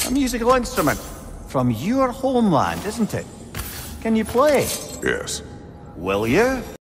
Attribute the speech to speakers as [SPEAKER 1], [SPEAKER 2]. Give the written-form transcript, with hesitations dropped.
[SPEAKER 1] A musical instrument. From your homeland, isn't it? Can you play?
[SPEAKER 2] Yes.
[SPEAKER 1] Will you?